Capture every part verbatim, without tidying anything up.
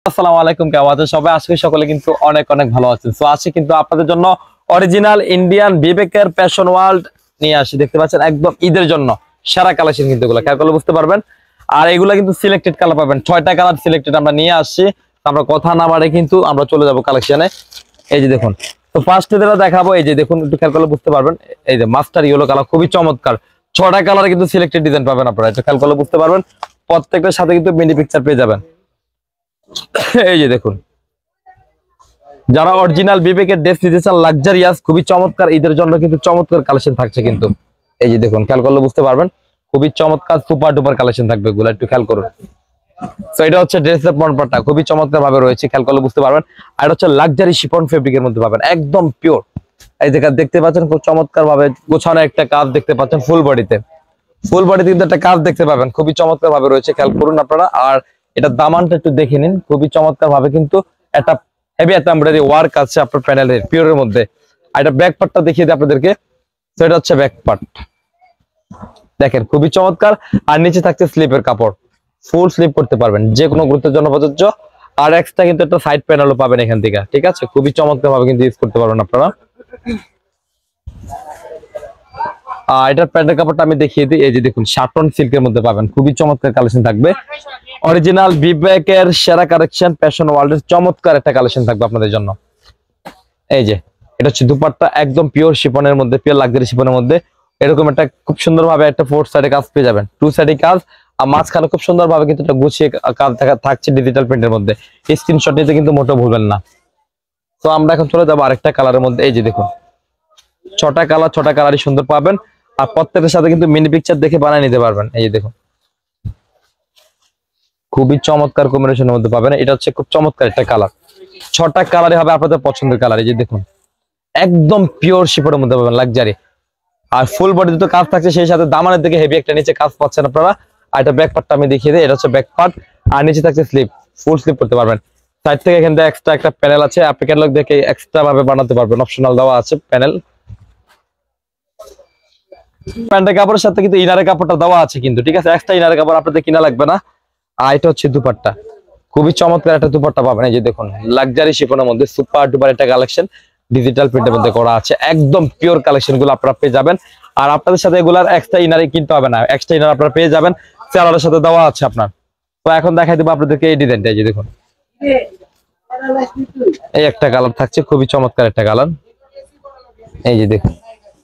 আসসালামু আলাইকুম, কেমন আছেন সবাই? আজকে সকলে কিন্তু অনেক অনেক ভালো আছেন। সো আজকে কিন্তু আপনাদের জন্য অরিজিনাল ইন্ডিয়ান বিবেকের ফ্যাশন ওয়ার্ল্ড নিয়ে আসি। দেখতে পাচ্ছেন একদম ঈদের জন্য সেরা কালেকশন কিন্তু এগুলো খেয়াল করলে বুঝতে পারবেন। আর এগুলো কিন্তু সিলেক্টেড কালার পাবেন, ছয়টা কালার সিলেক্টেড আমরা নিয়ে আসছি। আমরা কথা না বাড়ে কিন্তু আমরা চলে যাব কালেকশনে। এই যে দেখুন, তো ফার্স্টে যেটা দেখাবো, এই যে দেখুন একটু খেয়াল করলে বুঝতে পারবেন। এই যে মাস্টার ইয়েলো কালার, খুবই চমৎকার। ছয়টা কালারে কিন্তু সিলেক্টেড ডিজাইন পাবেন আপনারা, একটু খেয়াল করলে বুঝতে পারবেন। প্রত্যেকটার সাথে কিন্তু মিনি পিকচার পেয়ে যাবেন। এই যে দেখুন, যারা অরিজিনাল বিবেকের ড্রেস নিতে চান লাক্সারিয়াস, খুবই চমৎকার ঈদের জন্য কিন্তু চমৎকার কালেকশন থাকছে কিন্তু। এই যে দেখুন, খেয়াল করলে বুঝতে পারবেন, খুবই চমৎকার সুপার ডুপার কালেকশন থাকবে এগুলো, একটু খেয়াল করুন। তো এটা হচ্ছে ড্রেসের পরনপাটটা, খুবই চমৎকার ভাবে রয়েছে, খেয়াল করলে বুঝতে পারবেন। আর এটা হচ্ছে লাক্সারি শিফন ফেব্রিকের মধ্যে পাবেন, একদম পিওর। এই যে দেখতে পাচ্ছেন খুব চমৎকার ভাবে গোছানো একটা কাজ দেখতে পাচ্ছেন ফুল বডিতে। ফুল বডিতে কিন্তু একটা কাজ দেখতে পাবেন, খুবই চমৎকার ভাবে রয়েছে, খেয়াল করুন আপনারা। আর এটা দামানটা একটু দেখে নিন, খুবই চমৎকার ভাবে কিন্তু একটা হেভি একটা এমব্রয়ডারি ওয়ার্ক আছে আপনার প্যানেলের পিওরের মধ্যে। আর এটা ব্যাক পার্টটা দেখিয়ে দিই আপনাদেরকে। তো এটা হচ্ছে ব্যাক পার্ট, দেখেন খুবই চমৎকার। আর নিচে থাকছে স্লিপের কাপড়, ফুল স্লিপ করতে পারবেন, যে কোনো গুরুত্বের জন্য প্রযোজ্য। আর এক্সট্রা কিন্তু একটা সাইড প্যানেলও পাবেন এখান থেকে, ঠিক আছে? খুবই চমৎকার ভাবে কিন্তু ইউজ করতে পারবেন আপনারা। আর এটার প্যান্টের কাপড়টা আমি দেখিয়ে দিই। এই যে দেখুন, শাটন সিল্কের মধ্যে পাবেন, খুবই চমৎকার কালেকশন থাকবে। অরিজিনাল বিবেকের সেরা কালেকশন ফ্যাশন ওয়ার্ল্ডের চমৎকার একটা কালেকশন থাকবে আপনাদের জন্য। এই যে এটা হচ্ছে দুপাট্টা, একদম পিওর শিফনের মধ্যে, পিওর লাক্সারি শিফনের মধ্যে। এরকম একটা খুব সুন্দর ভাবে একটা ফোর সাইডে কাজ পেয়ে যাবেন, টু সাইডে কাজ। আর মাঝখানে খুব সুন্দর ভাবে কিন্তু একটা গুছিয়ে কাজ থাকছে ডিজিটাল প্রিন্টের মধ্যে। স্ক্রিনশট নিতে কিন্তু মোটেও ভুলবেন না। তো আমরা এখন চলে যাবো আরেকটা কালারের মধ্যে। এই যে দেখুন, ছটা কালার, ছটা কালারই সুন্দর পাবেন। আর প্রত্যেকের সাথে কিন্তু মিনি পিকচার দেখে বানিয়ে নিতে পারবেন। এই যে দেখুন, খুবই চমৎকার কম্বিনেশনের মধ্যে পাবেন। এটা হচ্ছে খুব চমৎকার একটা কালার, ছটা কালারই হবে আপনাদের পছন্দের কালার। এই যে দেখুন, একদম পিওর শিফনের মধ্যে পাবেন লাক্সারি। আর ফুল বডিতে তো কাজ থাকছে, সেই সাথে দামানের দিকে হেভি একটা নিচে কাজ পাচ্ছেন আপনারা। আর এটা ব্যাক পার্টটা আমি দেখিয়ে দিই। এটা হচ্ছে ব্যাক পার্ট, আর নিচে থাকছে স্লিপ, ফুল স্লিপ করতে পারবেন। সাইড থেকে এখান থেকে এক্সট্রা একটা প্যানেল আছে, আপনি ক্যাটালগ দেখে এক্সট্রা ভাবে বানাতে পারবেন, অপশনাল দেওয়া আছে প্যানেল। প্যান্টের কাপড়ের সাথে কিন্তু ইনারের কাপড়টা দেওয়া আছে কিন্তু, ঠিক আছে? এক্সট্রা ইনারের কাপড় আপনাদের কিনা লাগবে না। আর এটা হচ্ছে দুপাট্টা, খুবই চমৎকার একটা দুপাট্টা পাবেন। এই যে দেখুন, লাক্সারি শিফনের মধ্যে সুপার ডুপার একটা কালেকশন, ডিজিটাল প্রিন্টের মধ্যে করা আছে, একদম পিওর কালেকশন গুলো আপনারা পেয়ে যাবেন। আর আপনাদের সাথে এগুলার এক্সট্রা ইনারে কিনতে হবে না, এক্সট্রা ইনার আপনারা পেয়ে যাবেন, সেলারের সাথে দেওয়া আছে আপনার। তো এখন দেখাই দেবো আপনাদেরকে এই ডিজাইনটা। এই যে দেখুন, এই একটা কালার থাকছে, খুবই চমৎকার একটা কালার। এই যে দেখুন,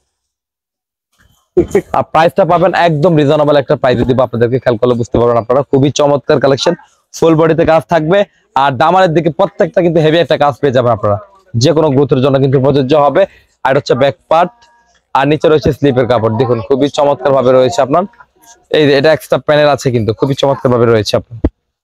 আর প্রাইসটা পাবেন একদম রিজনেবল একটা প্রাইসে দিব আপনাদেরকে, খেয়াল করলে বুঝতে পারবেন আপনারা। খুবই চমৎকার কালেকশন, ফুল বডিতে কাজ থাকবে। আর দামানের দিকে প্রত্যেকটা কিন্তু হেভি একটা কাজ পেয়ে যাবেন আপনারা, যে কোনো গ্রুপের জন্য কিন্তু প্রযোজ্য হবে। আর হচ্ছে ব্যাক পার্ট, আর নিচে রয়েছে স্লিপের কাপড়। দেখুন খুবই চমৎকার ভাবে রয়েছে আপনার। এই যে এটা এক্সট্রা প্যানেল আছে কিন্তু, খুবই চমৎকার ভাবে রয়েছে আপনার।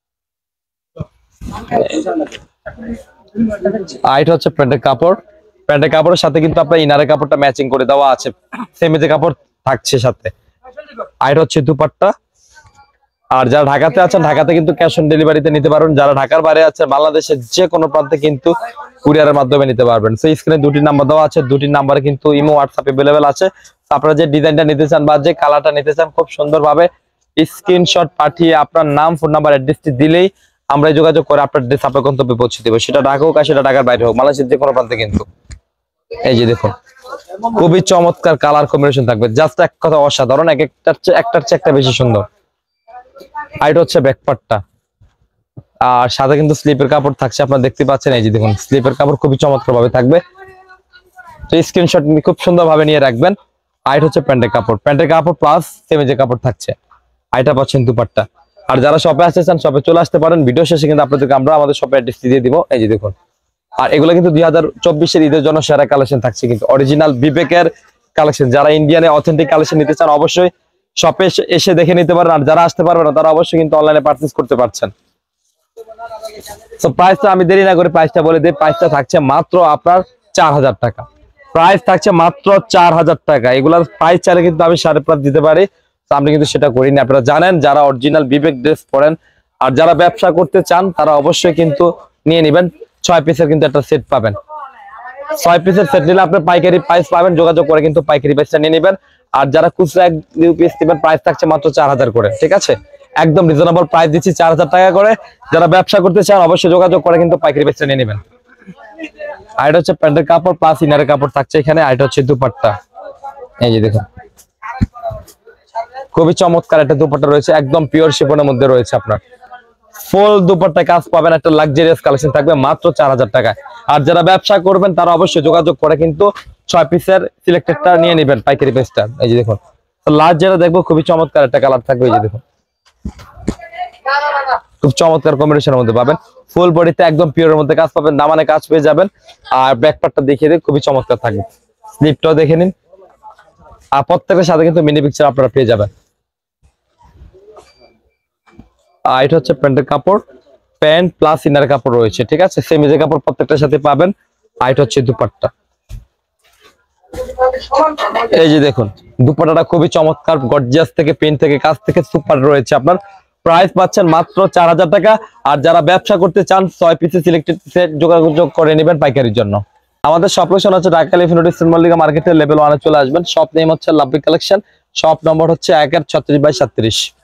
আর এটা হচ্ছে প্যান্টের কাপড়, প্যান্টের কাপড়ের সাথে কিন্তু আপনার ইনারের কাপড়টা ম্যাচিং করে দেওয়া আছে, সেমি যে কাপড় থাকছে সাথে। আর এটা হচ্ছে দুপাট্টা। আর যারা ঢাকাতে আছেন, ঢাকাতে কিন্তু ক্যাশ অন ডেলিভারিতে নিতে পারবেন। যারা ঢাকার বাইরে আছেন, বাংলাদেশের যে কোনো প্রান্তে কিন্তু কুরিয়ারের মাধ্যমে নিতে পারবেন। সেই স্ক্রিনে দুটি নাম্বার দেওয়া আছে, দুটি নাম্বারে কিন্তু ইমো হোয়াটসঅ্যাপ अवेलेबल আছে। আপনারা যে ডিজাইনটা নিতে চান বা যে কালারটা নিতে চান, খুব সুন্দরভাবে স্ক্রিনশট পাঠিয়ে আপনার নাম, ফোন নাম্বার, অ্যাড্রেসটি দিলেই আমরা যোগাযোগ করে আপনার ড্রেস আপনার গন্তব্যে পৌঁছে দেবো। সেটা ঢাকা হোক আর সেটা ঢাকার বাইরে হোক, বাংলাদেশের যে কোনো প্রান্তে কিন্তু। এই যে দেখুন, খুবই চমৎকার কালার কম্বিনেশন থাকবে, জাস্ট এক কথা অসাধারণ, এক একটার চেয়ে একটার চেয়ে একটা বেশি সুন্দর। আর এটা হচ্ছে ব্যাক পার্টটা, আর সাথে কিন্তু স্লিপের কাপড় থাকছে, আপনারা দেখতে পাচ্ছেন। এই যে দেখুন, স্লিপের কাপড় খুবই চমৎকার ভাবে থাকবে। তো স্ক্রিনশট খুব সুন্দর ভাবে নিয়ে রাখবেন। আর এটা হচ্ছে প্যান্টের কাপড়, প্যান্টের কাপড় প্লাস সেমিজের কাপড় থাকছে। আর এটা পাচ্ছেন দুপাট্টা। আর যারা শপে আসতে চান, শপে চলে আসতে পারেন। ভিডিও শেষে কিন্তু আপনাদেরকে আমরা আমাদের শপে অ্যাড্রেস দিয়ে দিব। এই যে দেখুন, আর এগুলো কিন্তু দুই হাজার চব্বিশের ঈদের জন্য সেরা কালেকশন থাকছে কিন্তু, অরিজিনাল বিবেকের কালেকশন। যারা ইন্ডিয়ানে অথেন্টিক কালেকশন নিতে চান, অবশ্যই শপে এসে দেখে নিতে পারেন। আর যারা আসতে পারবেন না, তারা অবশ্যই কিন্তু অনলাইনে পারচেজ করতে পারছেন। তো প্রাইসটা আমি দেরি না করে প্রাইসটা বলে দিই। প্রাইসটা থাকছে মাত্র আপনার চার হাজার টাকা। প্রাইস থাকছে মাত্র চার হাজার টাকা। এগুলার প্রাইস চাইলে কিন্তু আমি সাড়ে পাঁচ দিতে পারি, আমি কিন্তু সেটা করিনি। আপনারা জানেন, যারা অরিজিনাল বিবেক ড্রেস পরেন আর যারা ব্যবসা করতে চান, তারা অবশ্যই কিন্তু নিয়ে নেবেন। ছয় পিসের কিন্তু একটা সেট পাবেন, ছয় পিসের সেট নিলে আপনি পাইকারি প্রাইস পাবেন। যোগাযোগ করে কিন্তু পাইকারি প্রাইসটা নিয়ে নেবেন। আর যারা খুচরা এক দুই পিস নেবেন, প্রাইস থাকছে মাত্র চার হাজার করে, ঠিক আছে? একদম রিজনেবল প্রাইস দিচ্ছি চার হাজার টাকা করে। যারা ব্যবসা করতে চান অবশ্যই যোগাযোগ করে কিন্তু পাইকারি বেচে নিয়ে নেবেন। আর এটা হচ্ছে প্যান্টের কাপড় প্লাস ইনারের কাপড় থাকছে এখানে। আর এটা হচ্ছে দুপাট্টা, এই যে দেখুন খুবই চমৎকার একটা দুপাট্টা রয়েছে, একদম পিওর শিফনের মধ্যে রয়েছে। আপনার ফুল দুপাট্টায় কাজ পাবেন, একটা লাক্সারিয়াস কালেকশন থাকবে মাত্র চার হাজার টাকায়। আর যারা ব্যবসা করবেন তারা অবশ্যই যোগাযোগ করে কিন্তু ছয় পিসের সিলেক্টেডটা নিয়ে নেবেন পাইকারি বেচটা। এই যে দেখুন লাস্ট যেটা দেখবো খুবই চমৎকার একটা কালার থাকবে, এই যে দেখুন খুব চমৎকার কম্বিনেশনের মধ্যে পাবেন। ফুল বডিতে একদম পিওরের মধ্যে কাজ পাবেন, দামানে কাজ পেয়ে যাবেন। আর ব্যাক পার্টটা দেখিয়ে দিন, খুবই চমৎকার থাকবে। স্লিপটাও দেখে নিন। আর প্রত্যেকের সাথে কিন্তু মিনি পিকচার আপনারা পেয়ে যাবেন। আর এটা হচ্ছে প্যান্টের কাপড়, প্যান্ট প্লাস ইনার কাপড় রয়েছে, ঠিক আছে। সেমিজের কাপড় প্রত্যেকটার সাথে পাবেন। আর এটা হচ্ছে দুপাট্টা, এই যে দেখুন দুপাট্টাটা খুবই চমৎকার, গর্জিয়াস থেকে প্রিন্ট থেকে কাজ থেকে সুপার রয়েছে। আপনার প্রাইস পাচ্ছেন মাত্র চার হাজার টাকা। আর যারা ব্যবসা করতে চান ছয় পিসে সিলেক্টেড সেট যোগাযোগ করে নেবেন পাইকারির জন্য। আমাদের শপ লোকেশন হচ্ছে ঢাকা লিফিনোটি মল্লিকা মার্কেটের লেভেল ওয়ানে চলে আসবেন। শপ নেম হচ্ছে লাভলি কালেকশন, শপ নম্বর হচ্ছে এক এক ছত্রিশ বাই সাতত্রিশ।